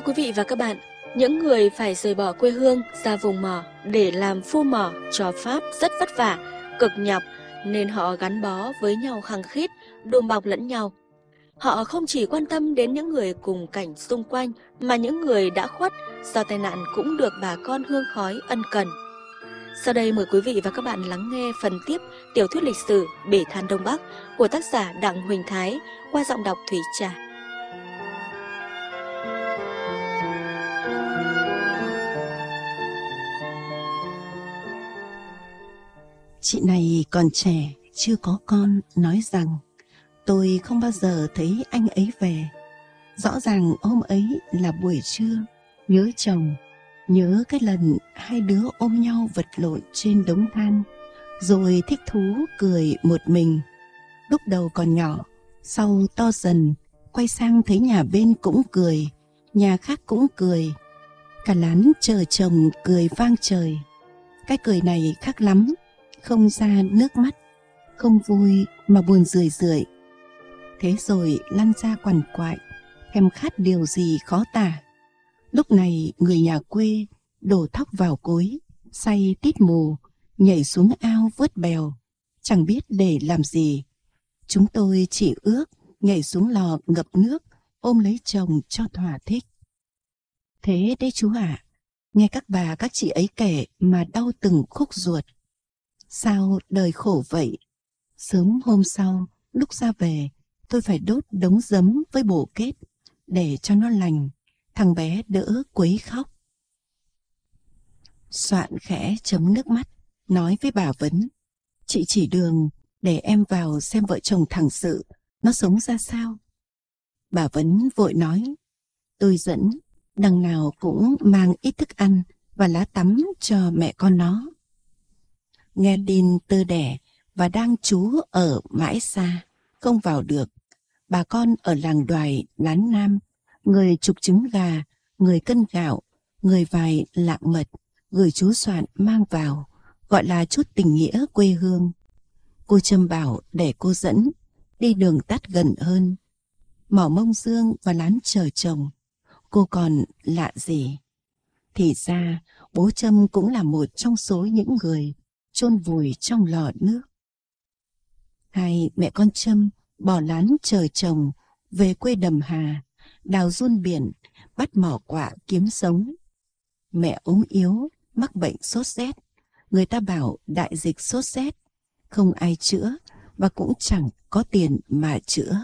Thưa quý vị và các bạn, những người phải rời bỏ quê hương ra vùng mỏ để làm phu mỏ cho Pháp rất vất vả, cực nhọc nên họ gắn bó với nhau khăng khít, đùm bọc lẫn nhau. Họ không chỉ quan tâm đến những người cùng cảnh xung quanh mà những người đã khuất do tai nạn cũng được bà con hương khói ân cần. Sau đây mời quý vị và các bạn lắng nghe phần tiếp tiểu thuyết lịch sử Bể Than Đông Bắc của tác giả Đặng Huỳnh Thái qua giọng đọc Thủy Trà. Chị này còn trẻ, chưa có con, nói rằng tôi không bao giờ thấy anh ấy về. Rõ ràng hôm ấy là buổi trưa, nhớ chồng, nhớ cái lần hai đứa ôm nhau vật lộn trên đống than, rồi thích thú cười một mình. Lúc đầu còn nhỏ, sau to dần, quay sang thấy nhà bên cũng cười, nhà khác cũng cười. Cả lán chờ chồng cười vang trời. Cái cười này khác lắm, không ra nước mắt, không vui mà buồn rười rượi. Thế rồi lăn ra quằn quại, thèm khát điều gì khó tả. Lúc này người nhà quê đổ thóc vào cối, say tít mù, nhảy xuống ao vớt bèo, chẳng biết để làm gì. Chúng tôi chỉ ước nhảy xuống lò ngập nước, ôm lấy chồng cho thỏa thích. Thế đấy chú ạ, nghe các bà các chị ấy kể mà đau từng khúc ruột. Sao đời khổ vậy? Sớm hôm sau, lúc ra về, tôi phải đốt đống giấm với bổ kết để cho nó lành, thằng bé đỡ quấy khóc. Soạn khẽ chấm nước mắt, nói với bà Vấn: chị chỉ đường để em vào xem vợ chồng thằng Sự nó sống ra sao. Bà Vấn vội nói: tôi dẫn, đằng nào cũng mang ít thức ăn và lá tắm cho mẹ con nó. Nghe tin Tơ đẻ và đang trú ở mãi xa, không vào được. Bà con ở làng Đoài, Lán Nam, người chục trứng gà, người cân gạo, người vài lạng mật, gửi chú Soạn mang vào, gọi là chút tình nghĩa quê hương. Cô Trâm bảo để cô dẫn, đi đường tắt gần hơn. Mỏ Mông Dương và lán chờ chồng, cô còn lạ gì? Thì ra, bố Trâm cũng là một trong số những người chôn vùi trong lò nước. Hai mẹ con Trâm bỏ lán chờ chồng về quê Đầm Hà, đào giun biển, bắt mỏ quạ kiếm sống. Mẹ ốm yếu, mắc bệnh sốt rét. Người ta bảo đại dịch sốt rét, không ai chữa và cũng chẳng có tiền mà chữa.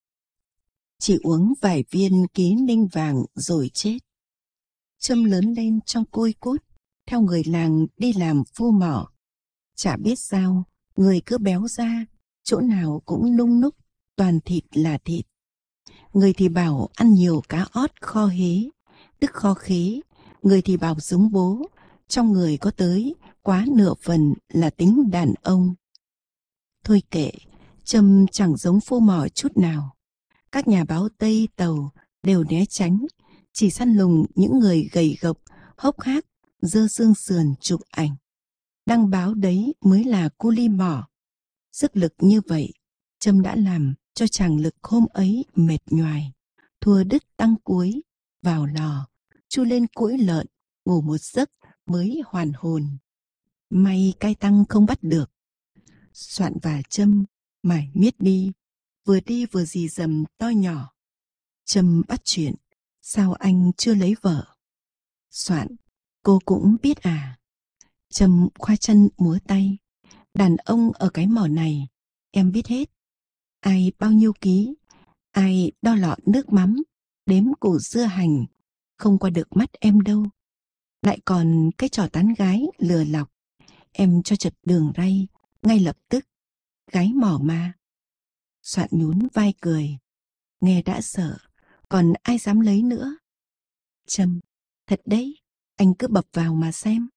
Chỉ uống vài viên ký ninh vàng rồi chết. Trâm lớn lên trong côi cút, theo người làng đi làm phu mỏ. Chả biết sao, người cứ béo ra, chỗ nào cũng nung núc, toàn thịt là thịt. Người thì bảo ăn nhiều cá ót kho hế, tức kho khế. Người thì bảo giống bố, trong người có tới quá nửa phần là tính đàn ông. Thôi kệ, Trâm chẳng giống phu mỏ chút nào. Các nhà báo Tây Tàu đều né tránh, chỉ săn lùng những người gầy gộc, hốc hác, dơ xương sườn chụp ảnh. Đăng báo đấy mới là cu li mỏ. Sức lực như vậy, Trâm đã làm cho chàng Lực hôm ấy mệt nhoài, thua đứt tăng cuối, vào lò, chu lên cũi lợn, ngủ một giấc mới hoàn hồn. May cai tăng không bắt được. Soạn và Trâm mải miết đi vừa rì rầm to nhỏ. Trâm bắt chuyện: sao anh chưa lấy vợ? Soạn: cô cũng biết à? Trâm khoa chân múa tay: đàn ông ở cái mỏ này em biết hết. Ai bao nhiêu ký, ai đo lọ nước mắm, đếm củ dưa hành, không qua được mắt em đâu. Lại còn cái trò tán gái lừa lọc, em cho chật đường ray ngay lập tức. Gái mỏ mà. Soạn nhún vai cười: nghe đã sợ, còn ai dám lấy nữa. Trâm: thật đấy, anh cứ bập vào mà xem.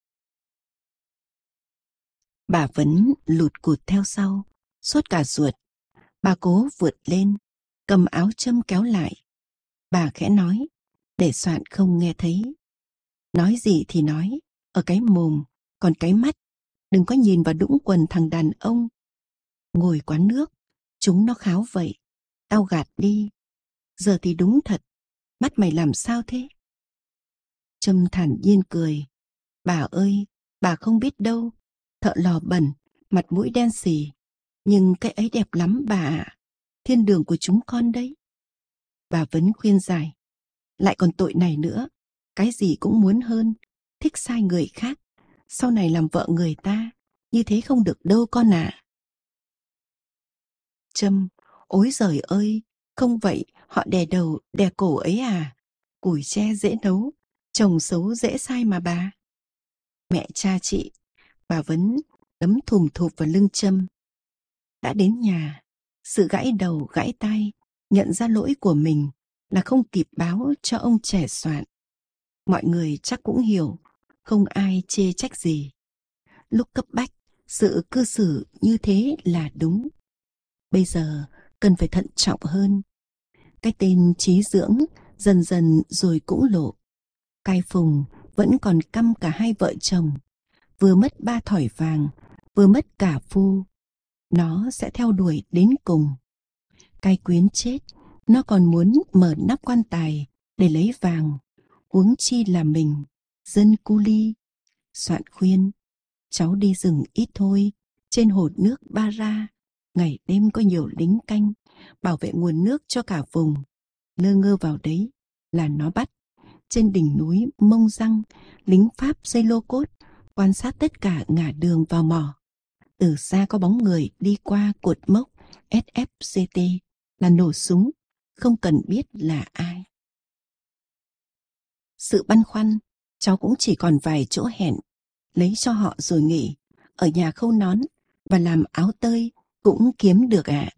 Bà Vấn lụt cụt theo sau, sốt cả ruột. Bà cố vượt lên, cầm áo Trâm kéo lại. Bà khẽ nói, để Soạn không nghe thấy. Nói gì thì nói, ở cái mồm, còn cái mắt, đừng có nhìn vào đũng quần thằng đàn ông. Ngồi quán nước, chúng nó kháo vậy, tao gạt đi. Giờ thì đúng thật, mắt mày làm sao thế? Trâm thản nhiên cười. Bà ơi, bà không biết đâu. Thợ lò bẩn, mặt mũi đen xì. Nhưng cái ấy đẹp lắm bà ạ. Thiên đường của chúng con đấy. Bà Vấn khuyên giải. Lại còn tội này nữa. Cái gì cũng muốn hơn. Thích sai người khác. Sau này làm vợ người ta. Như thế không được đâu con ạ. Trâm, ối giời ơi. Không vậy họ đè đầu đè cổ ấy à. Củi tre dễ nấu. Chồng xấu dễ sai mà bà. Mẹ cha chị. Bà Vấn đấm thùm thụp vào lưng Trâm. Đã đến nhà, sự gãy đầu gãy tay, nhận ra lỗi của mình là không kịp báo cho ông trẻ soạn. Mọi người chắc cũng hiểu, không ai chê trách gì. Lúc cấp bách, sự cư xử như thế là đúng. Bây giờ cần phải thận trọng hơn. Cái tên trí dưỡng dần dần rồi cũng lộ. Cai Phùng vẫn còn căm cả hai vợ chồng, vừa mất 3 thỏi vàng, vừa mất cả phu. Nó sẽ theo đuổi đến cùng. Cai Quyến chết, nó còn muốn mở nắp quan tài để lấy vàng, huống chi là mình, dân cu li. Soạn khuyên, cháu đi rừng ít thôi, trên hồ nước Ba Ra, ngày đêm có nhiều lính canh, bảo vệ nguồn nước cho cả vùng. Lơ ngơ vào đấy là nó bắt. Trên đỉnh núi Mông Răng, lính Pháp xây lô cốt, quan sát tất cả ngả đường vào mỏ. Từ xa có bóng người đi qua cột mốc SFCT là nổ súng, không cần biết là ai. Sự băn khoăn, cháu cũng chỉ còn vài chỗ hẹn, lấy cho họ rồi nghỉ, ở nhà khâu nón và làm áo tơi cũng kiếm được ạ.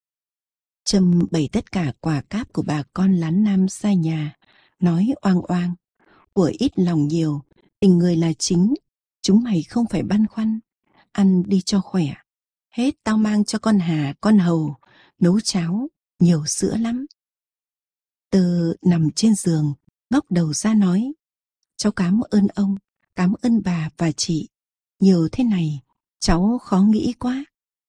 Trâm bày tất cả quà cáp của bà con lán nam xa nhà, nói oang oang. Của ít lòng nhiều, tình người là chính, chúng mày không phải băn khoăn. Ăn đi cho khỏe. Hết tao mang cho con Hà, con Hầu, nấu cháo, nhiều sữa lắm. Tơ nằm trên giường, ngóc đầu ra nói. Cháu cảm ơn ông, cảm ơn bà và chị. Nhiều thế này, cháu khó nghĩ quá.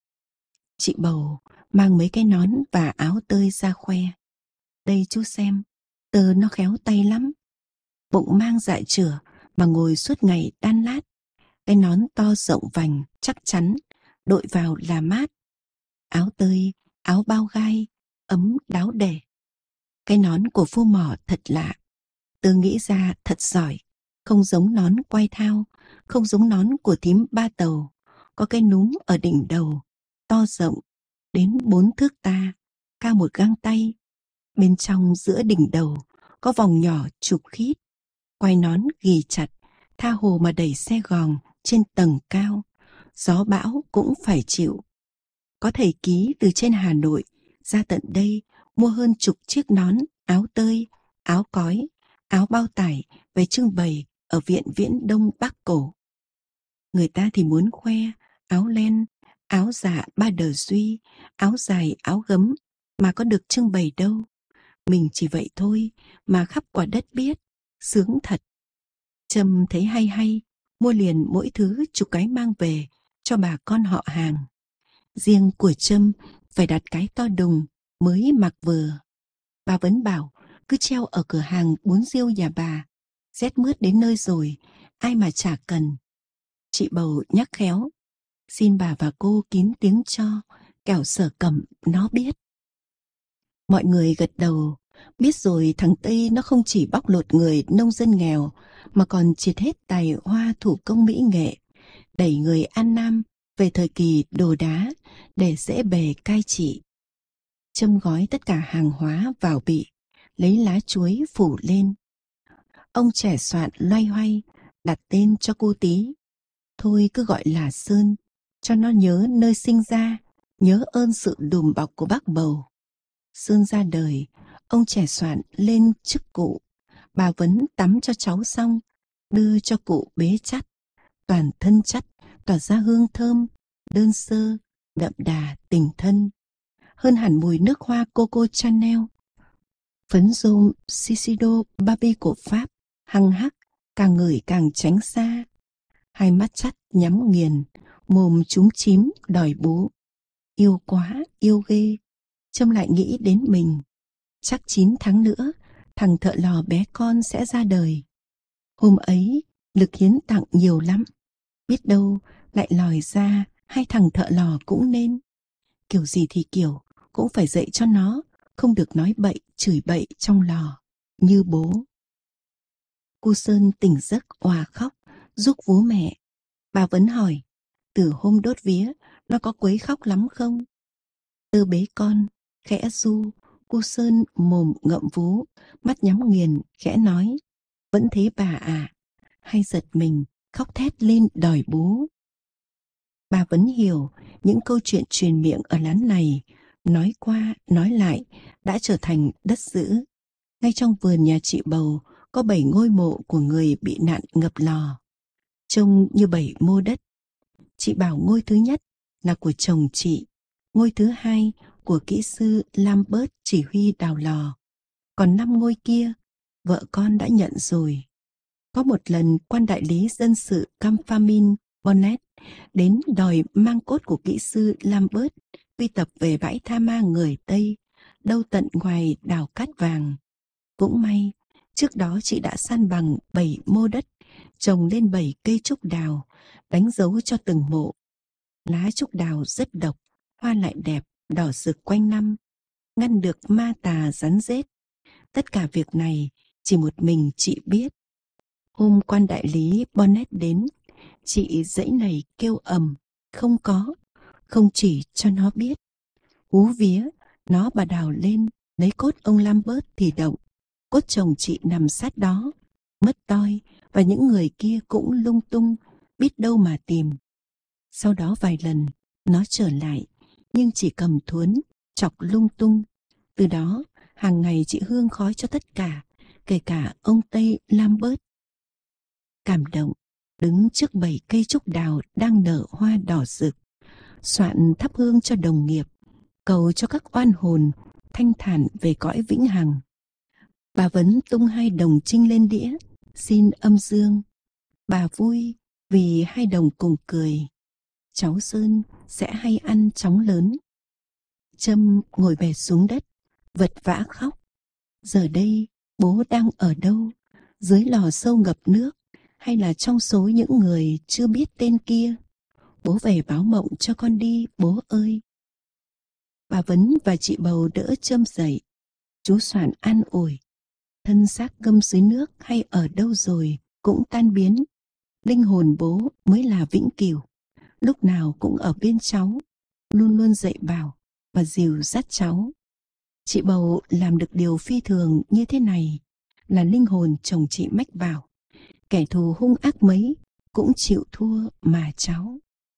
Chị Bầu mang mấy cái nón và áo tơi ra khoe. Đây chú xem, Tơ nó khéo tay lắm. Bụng mang dạ chửa mà ngồi suốt ngày đan lát. Cái nón to rộng vành, chắc chắn, đội vào là mát. Áo tơi, áo bao gai, ấm đáo để. Cái nón của phu mỏ thật lạ. Tớ nghĩ ra thật giỏi. Không giống nón quai thao, không giống nón của thím Ba Tàu. Có cái núm ở đỉnh đầu, to rộng, đến 4 thước ta, cao một gang tay. Bên trong giữa đỉnh đầu, có vòng nhỏ chụp khít. Quai nón ghì chặt, tha hồ mà đẩy xe gòn trên tầng cao. Gió bão cũng phải chịu. Có thầy ký từ trên Hà Nội ra tận đây mua hơn chục chiếc nón, áo tơi, áo cói, áo bao tải về trưng bày ở Viện Viễn Đông Bắc Cổ. Người ta thì muốn khoe áo len, áo dạ Ba Đờ Duy, áo dài, áo gấm mà có được trưng bày đâu. Mình chỉ vậy thôi mà khắp quả đất biết, sướng thật. Trâm thấy hay hay, mua liền mỗi thứ chục cái mang về cho bà con họ hàng. Riêng của Trâm phải đặt cái to đùng mới mặc vừa. Bà Vấn bảo cứ treo ở cửa hàng bún riêu nhà bà. Rét mướt đến nơi rồi, ai mà chả cần. Chị Bầu nhắc khéo, xin bà và cô kín tiếng cho, kẻo Sở Cẩm nó biết. Mọi người gật đầu, biết rồi thằng Tây nó không chỉ bóc lột người nông dân nghèo, mà còn triệt hết tài hoa thủ công mỹ nghệ, đẩy người An Nam về thời kỳ đồ đá để dễ bề cai trị. Trâm gói tất cả hàng hóa vào bị, lấy lá chuối phủ lên. Ông trẻ soạn loay hoay, đặt tên cho cô tí. Thôi cứ gọi là Sơn, cho nó nhớ nơi sinh ra, nhớ ơn sự đùm bọc của bác Bầu. Sơn ra đời, ông trẻ soạn lên chức cụ. Bà Vấn tắm cho cháu xong, đưa cho cụ bế chắt. Toàn thân chắt, tỏa ra hương thơm, đơn sơ, đậm đà tình thân. Hơn hẳn mùi nước hoa Coco Chanel. Phấn rôm Shiseido Barbie của Pháp, hăng hắc, càng ngửi càng tránh xa. Hai mắt chắt nhắm nghiền, mồm chúm chím đòi bú. Yêu quá, yêu ghê. Trâm lại nghĩ đến mình. Chắc 9 tháng nữa, thằng thợ lò bé con sẽ ra đời. Hôm ấy, Lực hiến tặng nhiều lắm. Biết đâu lại lòi ra hai thằng thợ lò cũng nên. Kiểu gì thì kiểu, cũng phải dạy cho nó, không được nói bậy, chửi bậy trong lò, như bố. Cô Sơn tỉnh giấc òa khóc, giúc vú mẹ. Bà vẫn hỏi, từ hôm đốt vía, nó có quấy khóc lắm không? Tơ bế con, khẽ ru, cô Sơn mồm ngậm vú, mắt nhắm nghiền, khẽ nói, vẫn thế bà à, hay giật mình, khóc thét lên đòi bú. Bà vẫn hiểu những câu chuyện truyền miệng ở lán này, nói qua, nói lại, đã trở thành đất dữ. Ngay trong vườn nhà chị Bầu có 7 ngôi mộ của người bị nạn ngập lò. Trông như 7 mô đất. Chị bảo ngôi thứ nhất là của chồng chị, ngôi thứ hai của kỹ sư Lambert chỉ huy đào lò. Còn 5 ngôi kia, vợ con đã nhận rồi. Có một lần quan đại lý dân sự Campamin Bonnet đến đòi mang cốt của kỹ sư Lambert quy tập về bãi tha ma người Tây, đâu tận ngoài đảo Cát Vàng. Cũng may, trước đó chị đã san bằng 7 mô đất, trồng lên 7 cây trúc đào, đánh dấu cho từng mộ. Lá trúc đào rất độc, hoa lại đẹp, đỏ rực quanh năm, ngăn được ma tà rắn rết. Tất cả việc này chỉ một mình chị biết. Hôm quan đại lý Bonnet đến, chị dãy này kêu ầm, không có, không chỉ cho nó biết. Hú vía, nó bà đào lên, lấy cốt ông Lambert thì động. Cốt chồng chị nằm sát đó, mất toi, và những người kia cũng lung tung, biết đâu mà tìm. Sau đó vài lần, nó trở lại, nhưng chỉ cầm thuấn, chọc lung tung. Từ đó, hàng ngày chị hương khói cho tất cả, kể cả ông Tây Lambert. Cảm động, đứng trước 7 cây trúc đào đang nở hoa đỏ rực, soạn thắp hương cho đồng nghiệp, cầu cho các oan hồn thanh thản về cõi vĩnh hằng. Bà vẫn tung 2 đồng trinh lên đĩa, xin âm dương. Bà vui vì 2 đồng cùng cười. Cháu Sơn sẽ hay ăn chóng lớn. Trâm ngồi bệt xuống đất, vật vã khóc. Giờ đây bố đang ở đâu? Dưới lò sâu ngập nước, hay là trong số những người chưa biết tên kia? Bố về báo mộng cho con đi, bố ơi. Bà Vấn và chị Bầu đỡ Trâm dậy. Chú Soạn an ủi. Thân xác ngâm dưới nước hay ở đâu rồi cũng tan biến. Linh hồn bố mới là vĩnh cửu, lúc nào cũng ở bên cháu, luôn luôn dạy bảo và dìu dắt cháu. Chị Bầu làm được điều phi thường như thế này là linh hồn chồng chị mách bảo, kẻ thù hung ác mấy cũng chịu thua mà cháu.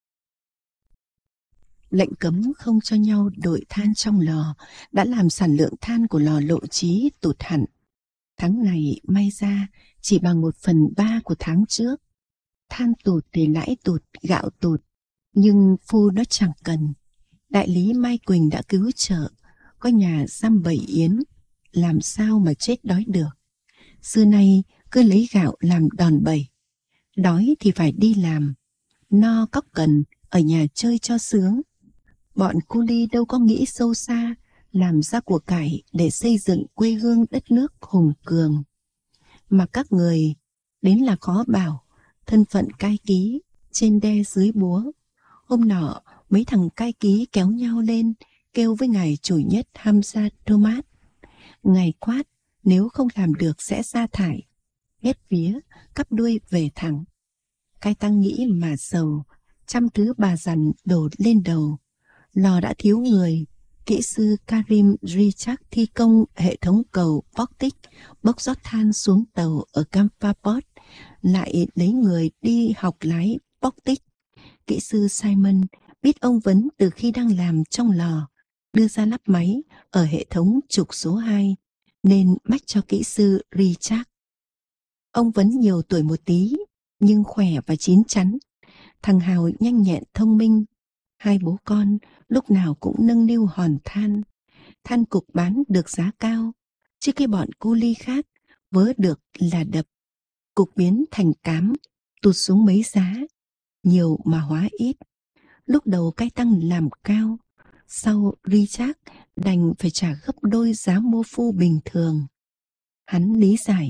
Lệnh cấm không cho nhau đội than trong lò đã làm sản lượng than của lò Lộ Chí tụt hẳn. Tháng này may ra chỉ bằng 1/3 của tháng trước. Than tụt thì lãi tụt, gạo tụt, nhưng phu nó chẳng cần. Đại lý Mai Quỳnh đã cứu trợ, có nhà giam 7 yến, làm sao mà chết đói được. Xưa nay cứ lấy gạo làm đòn bẩy. Đói thì phải đi làm, no cóc cần, ở nhà chơi cho sướng. Bọn cu li đâu có nghĩ sâu xa, làm ra của cải để xây dựng quê hương đất nước hùng cường. Mà các người đến là khó bảo, thân phận cai ký, trên đe dưới búa. Hôm nọ mấy thằng cai ký kéo nhau lên, kêu với ngài chủ nhất Hamza Thomas. Ngài quát, nếu không làm được sẽ sa thải. Hết vía, cắp đuôi về thẳng. Cai tăng nghĩ mà sầu, trăm thứ bà dằn đổ lên đầu. Lò đã thiếu người, kỹ sư Karim Richard thi công hệ thống cầu Baltic bốc rót than xuống tàu ở Campaport, lại lấy người đi học lái Baltic. Kỹ sư Simon biết ông Vấn từ khi đang làm trong lò, đưa ra lắp máy ở hệ thống trục số 2, nên mách cho kỹ sư Richard. Ông Vấn nhiều tuổi một tí, nhưng khỏe và chín chắn. Thằng Hào nhanh nhẹn thông minh. 2 bố con lúc nào cũng nâng niu hòn than. Than cục bán được giá cao, chứ cái bọn cu li khác vớ được là đập. Cục biến thành cám, tụt xuống mấy giá, nhiều mà hóa ít. Lúc đầu cai tăng làm cao, sau Richard đành phải trả gấp đôi giá mua phu bình thường. Hắn lý giải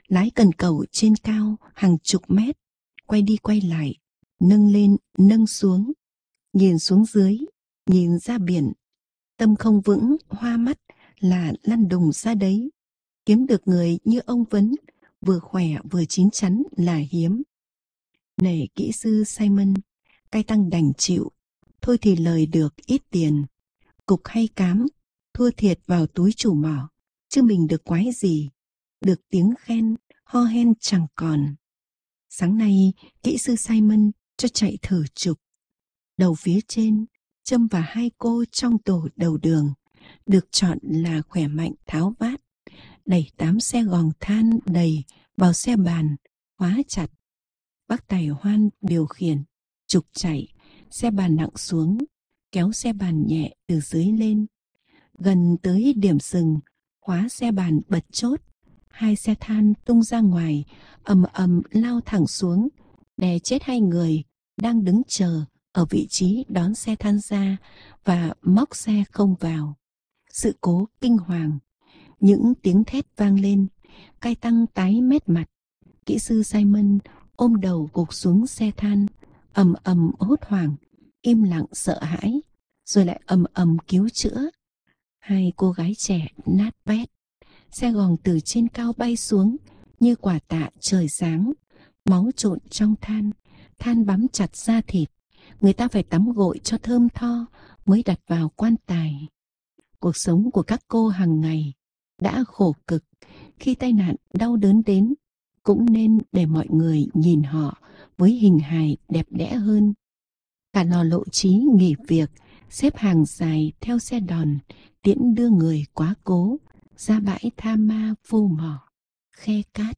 lái cần cẩu trên cao hàng chục mét, quay đi quay lại, nâng lên nâng xuống, nhìn xuống dưới, nhìn ra biển. Tâm không vững, hoa mắt là lăn đùng ra đấy. Kiếm được người như ông Vấn, vừa khỏe vừa chín chắn là hiếm. Nể kỹ sư Simon, cai tăng đành chịu, thôi thì lời được ít tiền. Cục hay cám, thua thiệt vào túi chủ mỏ, chứ mình được quái gì. Được tiếng khen, ho hen chẳng còn. Sáng nay, kỹ sư Simon cho chạy thử trục. Đầu phía trên, Trâm và hai cô trong tổ đầu đường, được chọn là khỏe mạnh tháo vát. Đẩy 8 xe gòn than đầy vào xe bàn, khóa chặt. Bác Tài Hoan điều khiển, trục chạy, xe bàn nặng xuống, kéo xe bàn nhẹ từ dưới lên. Gần tới điểm dừng, khóa xe bàn bật chốt. Hai xe than tung ra ngoài, ầm ầm lao thẳng xuống, đè chết hai người đang đứng chờ ở vị trí đón xe than ra và móc xe không vào. Sự cố kinh hoàng. Những tiếng thét vang lên, cai tăng tái mét mặt. Kỹ sư Simon ôm đầu gục xuống xe than, ầm ầm hốt hoảng, im lặng sợ hãi, rồi lại ầm ầm cứu chữa. Hai cô gái trẻ nát bét. Xe gòn từ trên cao bay xuống như quả tạ trời sáng, máu trộn trong than, than bám chặt da thịt. Người ta phải tắm gội cho thơm tho mới đặt vào quan tài. Cuộc sống của các cô hàng ngày đã khổ cực, khi tai nạn đau đớn đến cũng nên để mọi người nhìn họ với hình hài đẹp đẽ hơn. Cả lò lộ trí nghỉ việc, xếp hàng dài theo xe đòn tiễn đưa người quá cố ra bãi tha ma phô mỏ Khe Cát.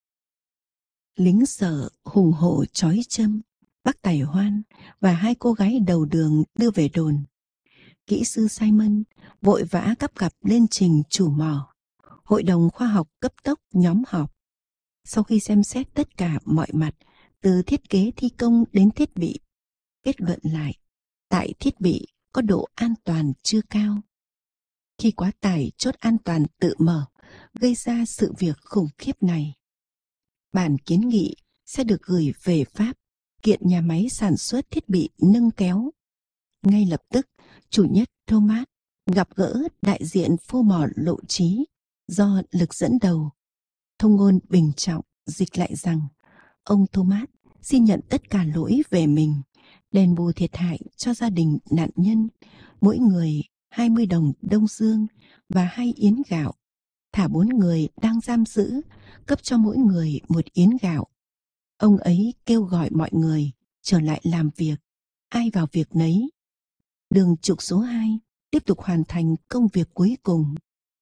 Lính Sở hùng hổ trói Trâm, bác Tài Hoan và hai cô gái đầu đường đưa về đồn. Kỹ sư Simon vội vã gấp gập lên trình chủ mỏ. Hội đồng khoa học cấp tốc nhóm họp. Sau khi xem xét tất cả mọi mặt, từ thiết kế thi công đến thiết bị, kết luận lại, tại thiết bị có độ an toàn chưa cao. Khi quá tải chốt an toàn tự mở, gây ra sự việc khủng khiếp này. Bản kiến nghị sẽ được gửi về Pháp, kiện nhà máy sản xuất thiết bị nâng kéo. Ngay lập tức, chủ nhất Thomas gặp gỡ đại diện phô mỏ Lộ Trí do Lực dẫn đầu. Thông ngôn bình trọng dịch lại rằng ông Thomas xin nhận tất cả lỗi về mình, đền bù thiệt hại cho gia đình nạn nhân, mỗi người 20 đồng Đông Dương và 2 yến gạo, thả 4 người đang giam giữ, cấp cho mỗi người 1 yến gạo. Ông ấy kêu gọi mọi người trở lại làm việc, ai vào việc nấy. Đường trục số 2 tiếp tục hoàn thành công việc cuối cùng.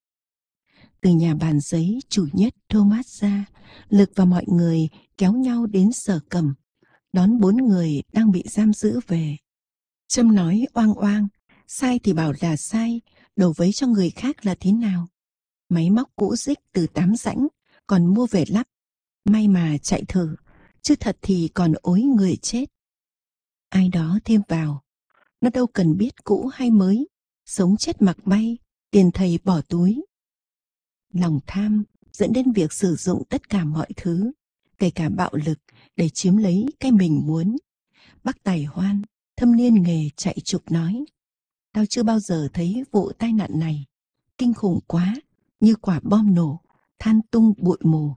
Từ nhà bàn giấy chủ nhất Thomas ra, Lực và mọi người kéo nhau đến Sở Cẩm, đón 4 người đang bị giam giữ về. Trâm nói oang oang, sai thì bảo là sai, đổ vấy cho người khác là thế nào? Máy móc cũ rích từ 8 rãnh, còn mua về lắp. May mà chạy thử, chứ thật thì còn ối người chết. Ai đó thêm vào, nó đâu cần biết cũ hay mới, sống chết mặc bay, tiền thầy bỏ túi. Lòng tham dẫn đến việc sử dụng tất cả mọi thứ, kể cả bạo lực, để chiếm lấy cái mình muốn. Bác Tài Hoan, thâm niên nghề chạy trục nói, tao chưa bao giờ thấy vụ tai nạn này, kinh khủng quá, như quả bom nổ, than tung bụi mù.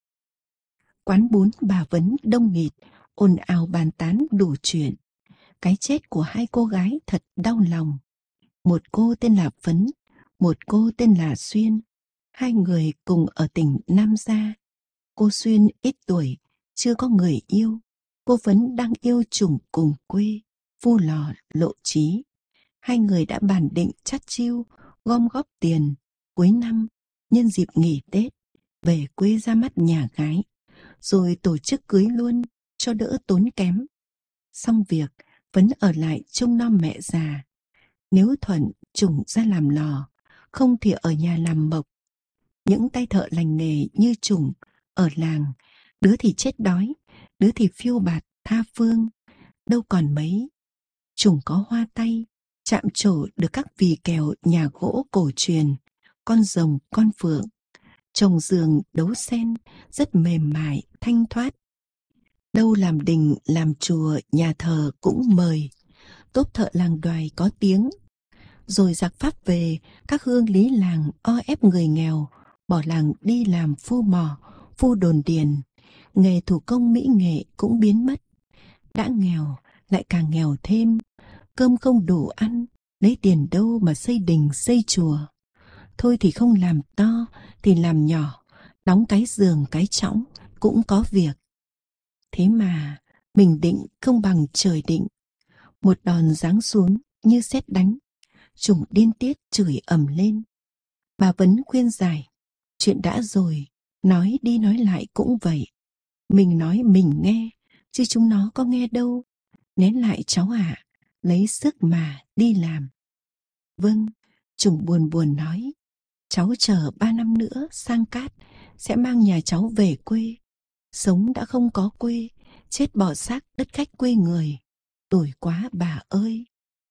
Quán bún bà Vấn đông nghịt, ồn ào bàn tán đủ chuyện. Cái chết của hai cô gái thật đau lòng. Một cô tên là Phấn, một cô tên là Xuyên. Hai người cùng ở tỉnh Nam Gia. Cô Xuyên ít tuổi, chưa có người yêu. Cô Phấn đang yêu chủng cùng quê, Phu Lò Lộ Trí. Hai người đã bàn định chắt chiu, gom góp tiền, cuối năm, nhân dịp nghỉ Tết, về quê ra mắt nhà gái, rồi tổ chức cưới luôn, cho đỡ tốn kém. Xong việc, Phấn ở lại trông nom mẹ già. Nếu thuận chủng ra làm lò, không thì ở nhà làm mộc. Những tay thợ lành nghề như chủng ở làng, đứa thì chết đói, đứa thì phiêu bạt tha phương, đâu còn mấy. Chủng có hoa tay, chạm trổ được các vì kèo nhà gỗ cổ truyền, con rồng con phượng. Trồng giường đấu sen rất mềm mại, thanh thoát. Đâu làm đình, làm chùa, nhà thờ cũng mời. Tốp thợ làng Đoài có tiếng. Rồi giặc Pháp về, các hương lý làng o ép người nghèo, bỏ làng đi làm phu mỏ, phu đồn điền. Nghề thủ công mỹ nghệ cũng biến mất. Đã nghèo, lại càng nghèo thêm. Cơm không đủ ăn, lấy tiền đâu mà xây đình xây chùa. Thôi thì không làm to, thì làm nhỏ, đóng cái giường cái chõng cũng có việc. Thế mà mình định không bằng trời định. Một đòn giáng xuống như sét đánh. Trùng điên tiết chửi ầm lên. Bà Vấn khuyên giải, chuyện đã rồi, nói đi nói lại cũng vậy. Mình nói mình nghe, chứ chúng nó có nghe đâu. Nén lại cháu ạ, lấy sức mà đi làm. Vâng, Trùng buồn buồn nói, cháu chờ 3 năm nữa sang Cát sẽ mang nhà cháu về quê. Sống đã không có quê, chết bỏ xác đất khách quê người. Tủi quá bà ơi.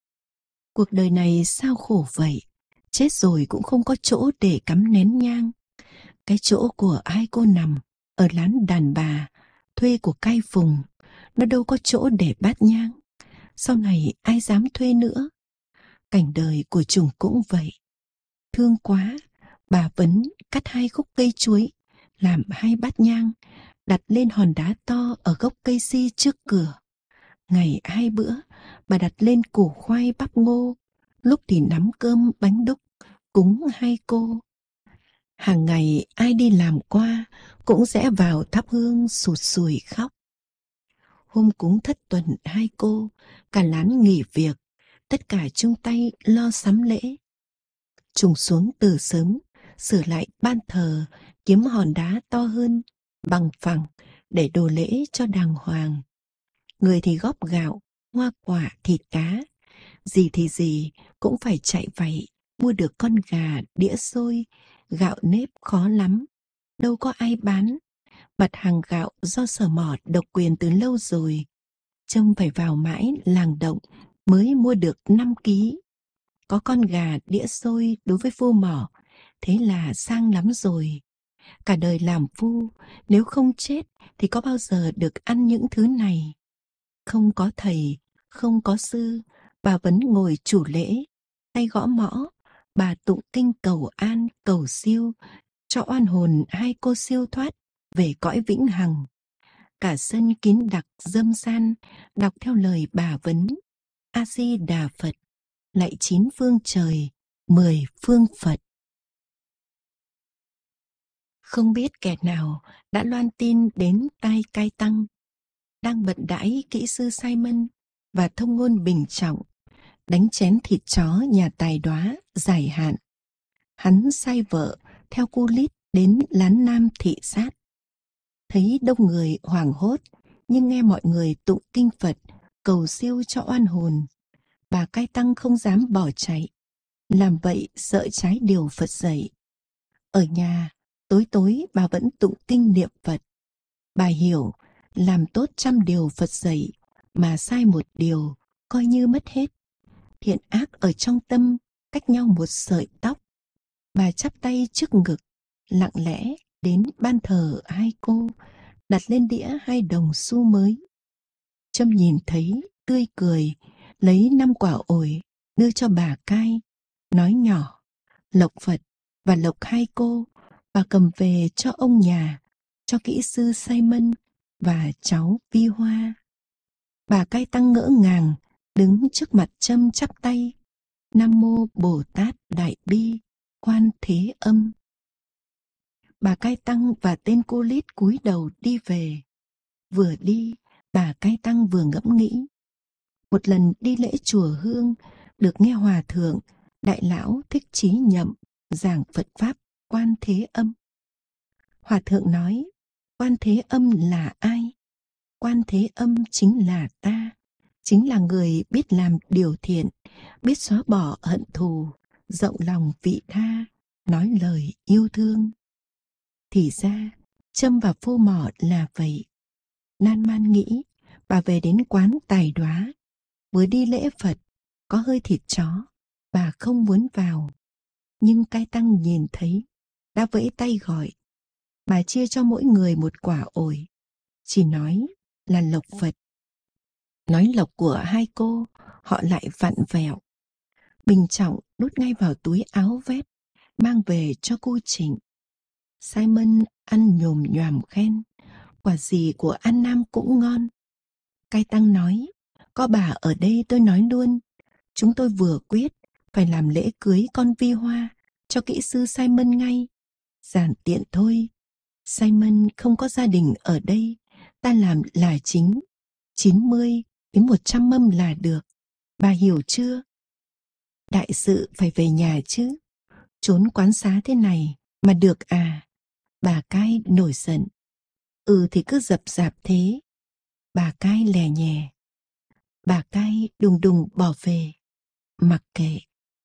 Cuộc đời này sao khổ vậy, chết rồi cũng không có chỗ để cắm nén nhang. Cái chỗ của ai cô nằm ở lán đàn bà thuê của cai Phùng, nó đâu có chỗ để bát nhang. Sau này ai dám thuê nữa. Cảnh đời của Trùng cũng vậy. Thương quá, bà Vấn cắt 2 khúc cây chuối, làm 2 bát nhang, đặt lên hòn đá to ở gốc cây si trước cửa. Ngày 2 bữa, bà đặt lên củ khoai bắp ngô, lúc thì nắm cơm bánh đúc, cúng 2 cô. Hàng ngày ai đi làm qua cũng sẽ vào thắp hương sụt sùi khóc. Hôm cúng thất tuần 2 cô, cả lán nghỉ việc, tất cả chung tay lo sắm lễ. Trùng xuống từ sớm, sửa lại ban thờ, kiếm hòn đá to hơn, bằng phẳng để đồ lễ cho đàng hoàng. Người thì góp gạo, hoa quả, thịt cá. Gì thì gì cũng phải chạy vạy, mua được con gà, đĩa xôi, gạo nếp khó lắm. Đâu có ai bán. Mặt hàng gạo do Sở Mỏ độc quyền từ lâu rồi. Trông phải vào mãi làng Động mới mua được 5 ký. Có con gà, đĩa xôi đối với phu mỏ, thế là sang lắm rồi. Cả đời làm phu, nếu không chết thì có bao giờ được ăn những thứ này. Không có thầy, không có sư, bà vẫn ngồi chủ lễ, tay gõ mõ, bà tụng kinh cầu an, cầu siêu, cho oan hồn 2 cô siêu thoát về cõi vĩnh hằng. Cả sân kín đặc râm ran, đọc theo lời bà Vấn. A Di Đà Phật, lạy 9 phương trời, 10 phương Phật. Không biết kẻ nào đã loan tin đến tai cai tăng. Đang bận đãi kỹ sư Simon và thông ngôn Bình Trọng, đánh chén thịt chó nhà tài đoá giải hạn. Hắn sai vợ theo cu lít đến lán Nam thị sát. Thấy đông người hoảng hốt, nhưng nghe mọi người tụng kinh Phật, cầu siêu cho oan hồn. Bà cai tăng không dám bỏ chạy, làm vậy sợ trái điều Phật dạy. Ở nhà, tối tối bà vẫn tụng kinh niệm Phật. Bà hiểu, làm tốt 100 điều Phật dạy, mà sai 1 điều, coi như mất hết. Thiện ác ở trong tâm, cách nhau 1 sợi tóc. Bà chắp tay trước ngực, lặng lẽ đến ban thờ 2 cô, đặt lên đĩa 2 đồng xu mới. Trâm nhìn thấy, tươi cười, lấy 5 quả ổi, đưa cho bà cai, nói nhỏ, lộc Phật và lộc 2 cô, bà cầm về cho ông nhà, cho kỹ sư Simon và cháu Vi Hoa. Bà cai tăng ngỡ ngàng, đứng trước mặt Trâm chắp tay. Nam mô Bồ Tát Đại Bi, Quan Thế Âm. Bà cai tăng và tên cô lít cúi đầu đi về. Vừa đi, bà cai tăng vừa ngẫm nghĩ. Một lần đi lễ chùa Hương, được nghe Hòa Thượng, Đại Lão Thích Chí Nhậm giảng Phật Pháp Quan Thế Âm. Hòa Thượng nói, Quan Thế Âm là ai? Quan Thế Âm chính là ta, chính là người biết làm điều thiện, biết xóa bỏ hận thù, rộng lòng vị tha, nói lời yêu thương. Thì ra, Trâm và Phu Mỏ là vậy. Nan man nghĩ, bà về đến quán tài đoá, vừa đi lễ Phật, có hơi thịt chó, bà không muốn vào. Nhưng cai tăng nhìn thấy, đã vẫy tay gọi. Bà chia cho mỗi người một quả ổi, chỉ nói là lộc Phật. Nói lộc của hai cô, họ lại vặn vẹo. Bình trọng đút ngay vào túi áo vest, mang về cho cô Trịnh. Simon ăn nhồm nhoàm khen, quả gì của An Nam cũng ngon. Cai tăng nói, có bà ở đây tôi nói luôn, chúng tôi vừa quyết phải làm lễ cưới con Vi Hoa cho kỹ sư Simon ngay. Giản tiện thôi, Simon không có gia đình ở đây, ta làm là chính, 90 đến 100 mâm là được, bà hiểu chưa? Đại sự phải về nhà chứ, trốn quán xá thế này mà được à? Bà Cai nổi giận. Ừ thì cứ dập dạp thế. Bà Cai lè nhè. Bà Cai đùng đùng bỏ về, mặc kệ.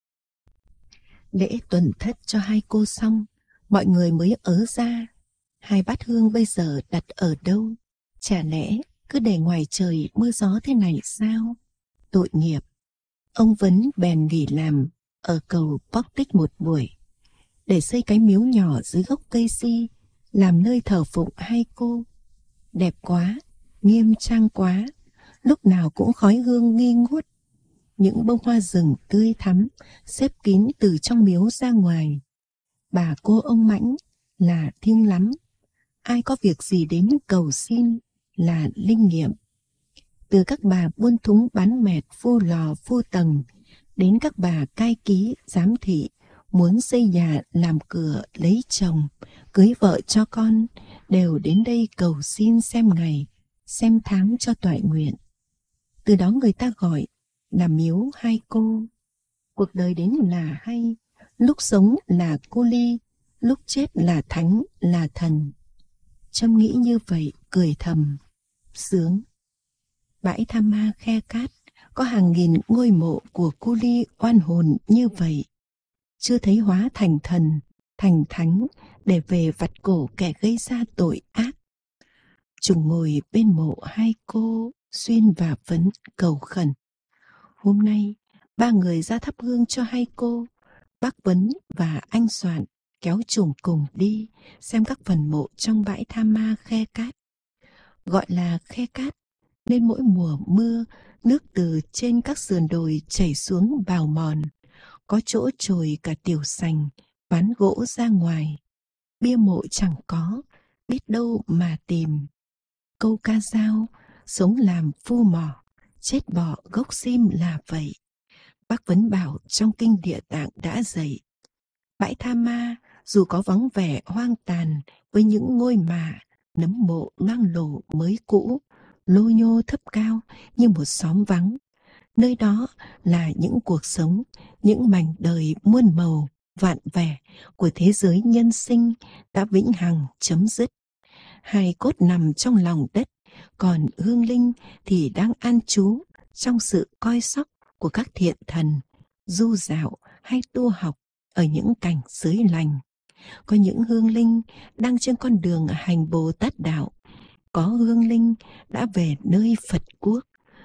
Lễ tuần thất cho hai cô xong, mọi người mới ớ ra. Hai bát hương bây giờ đặt ở đâu? Chả lẽ cứ để ngoài trời mưa gió thế này sao? Tội nghiệp. Ông Vấn bèn nghỉ làm ở cầu Portic một buổi, để xây cái miếu nhỏ dưới gốc cây si, làm nơi thờ phụng hai cô. Đẹp quá, nghiêm trang quá, lúc nào cũng khói hương nghi ngút. Những bông hoa rừng tươi thắm xếp kín từ trong miếu ra ngoài. Bà cô ông Mãnh là thiêng lắm, ai có việc gì đến cầu xin là linh nghiệm. Từ các bà buôn thúng bán mẹt phu lò phu tầng, đến các bà cai ký giám thị muốn xây nhà làm cửa lấy chồng, cưới vợ cho con, đều đến đây cầu xin xem ngày, xem tháng cho toại nguyện. Từ đó người ta gọi là miếu hai cô. Cuộc đời đến là hay, lúc sống là cô ly, lúc chết là thánh là thần. Trâm nghĩ như vậy, cười thầm, sướng. Bãi Tham Ma Khe Cát có hàng nghìn ngôi mộ của cô ly oan hồn như vậy, chưa thấy hóa thành thần, thành thánh để về vặt cổ kẻ gây ra tội ác. Trùng ngồi bên mộ hai cô, Xuyên và Vấn cầu khẩn. Hôm nay, ba người ra thắp hương cho hai cô. Bác Vấn và anh Soạn kéo Trùng cùng đi xem các phần mộ trong bãi Tham Ma Khe Cát. Gọi là Khe Cát nên mỗi mùa mưa, nước từ trên các sườn đồi chảy xuống bào mòn, có chỗ trồi cả tiểu sành, ván gỗ ra ngoài. Bia mộ chẳng có, biết đâu mà tìm. Câu ca dao, sống làm phu mỏ, chết bỏ gốc sim là vậy. Bác Vấn bảo trong kinh Địa Tạng đã dạy. Bãi Tham Ma dù có vắng vẻ hoang tàn với những ngôi mả, nấm mộ loang lổ mới cũ, lô nhô thấp cao như một xóm vắng. Nơi đó là những cuộc sống, những mảnh đời muôn màu, vạn vẻ của thế giới nhân sinh đã vĩnh hằng chấm dứt. Hài cốt nằm trong lòng đất, còn hương linh thì đang an trú trong sự coi sóc của các thiện thần, du dạo hay tu học ở những cảnh giới lành. Có những hương linh đang trên con đường hành Bồ Tát đạo, có hương linh đã về nơi Phật quốc,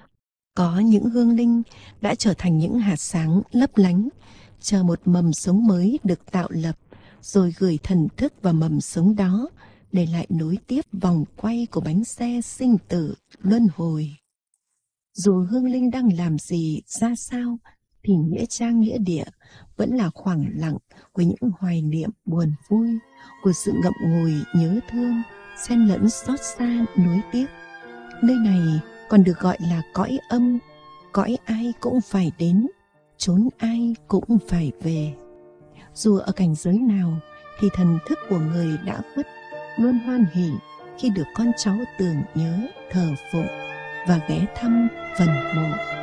có những hương linh đã trở thành những hạt sáng lấp lánh, chờ một mầm sống mới được tạo lập, rồi gửi thần thức vào mầm sống đó để lại nối tiếp vòng quay của bánh xe sinh tử luân hồi. Dù hương linh đang làm gì ra sao, thì nghĩa trang nghĩa địa vẫn là khoảng lặng của những hoài niệm buồn vui, của sự ngậm ngùi nhớ thương, xen lẫn xót xa nuối tiếc. Nơi này còn được gọi là cõi âm, cõi ai cũng phải đến, chốn ai cũng phải về. Dù ở cảnh giới nào thì thần thức của người đã khuất luôn hoan hỉ khi được con cháu tưởng nhớ, thờ phụng và ghé thăm phần mộ.